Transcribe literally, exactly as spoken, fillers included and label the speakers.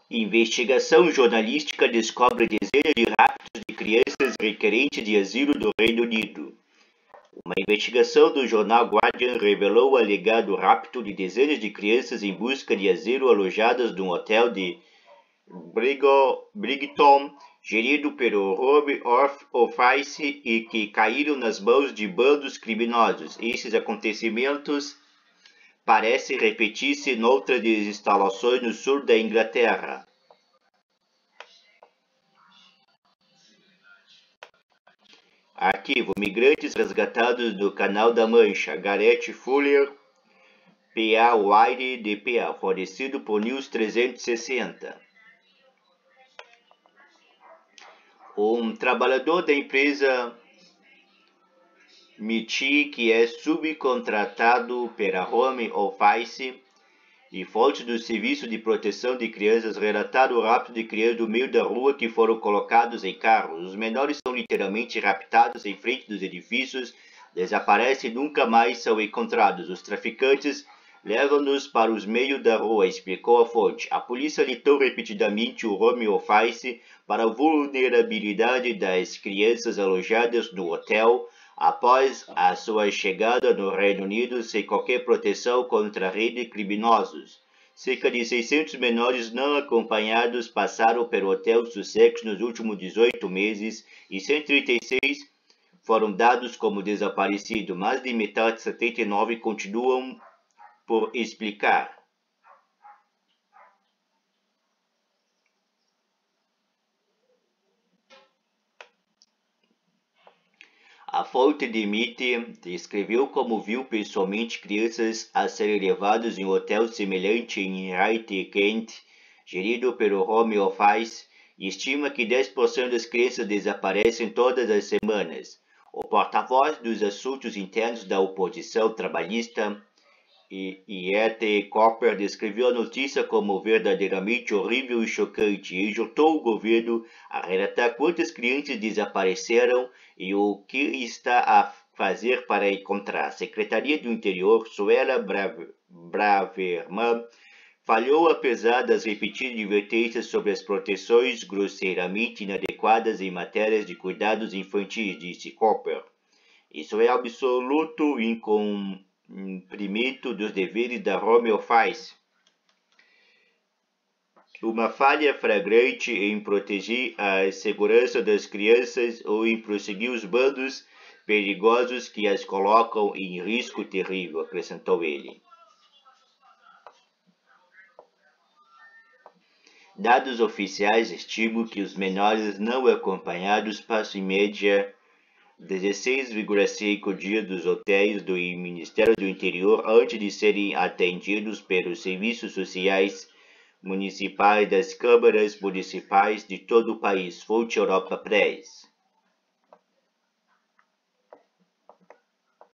Speaker 1: Investigação jornalística descobre dezenas de raptos de crianças requerentes de asilo do Reino Unido. Uma investigação do jornal Guardian revelou o alegado rapto de dezenas de crianças em busca de asilo alojadas num hotel de Brighton, gerido pelo Home Office e que caíram nas mãos de bandos criminosos. Esses acontecimentos parecem repetir-se noutras instalações no sul da Inglaterra. Arquivo: migrantes resgatados do Canal da Mancha. Gareth Fuller, P A Wide D P A, fornecido por News trezentos e sessenta. Um trabalhador da empresa Michi, que é subcontratado pela Home Office e fontes do Serviço de Proteção de Crianças, relataram o rapto de crianças do meio da rua que foram colocados em carros. Os menores são literalmente raptados em frente dos edifícios, desaparecem e nunca mais são encontrados. Os traficantes levam-nos para os meios da rua, explicou a fonte. A polícia alertou repetidamente o Home Office para a vulnerabilidade das crianças alojadas no hotel após a sua chegada no Reino Unido sem qualquer proteção contra a rede de criminosos. Cerca de seiscentos menores não acompanhados passaram pelo Hotel Sussex nos últimos dezoito meses e cento e trinta e seis foram dados como desaparecidos, mais de metade, setenta e nove, continuam por explicar. A fonte de Mitty descreveu como viu pessoalmente crianças a serem levadas em um hotel semelhante em High Kent, gerido pelo Home Office, e estima que dez por cento das crianças desaparecem todas as semanas. O porta-voz dos assuntos internos da oposição trabalhista, Ian Cooper, descreveu a notícia como verdadeiramente horrível e chocante e exortou o governo a relatar quantas crianças desapareceram e o que está a fazer para encontrar. A Secretaria do Interior, Suella Braverman, falhou apesar das repetidas advertências sobre as proteções grosseiramente inadequadas em matérias de cuidados infantis, disse Cooper. Isso é absoluto incumprimento dos deveres da Home Office. Uma falha flagrante em proteger a segurança das crianças ou em prosseguir os bandos perigosos que as colocam em risco terrível, acrescentou ele. Dados oficiais estimam que os menores não acompanhados passam em média dezesseis vírgula cinco dias dos hotéis do Ministério do Interior antes de serem atendidos pelos serviços sociais municipais das câmaras municipais de todo o país, fonte Europa Press.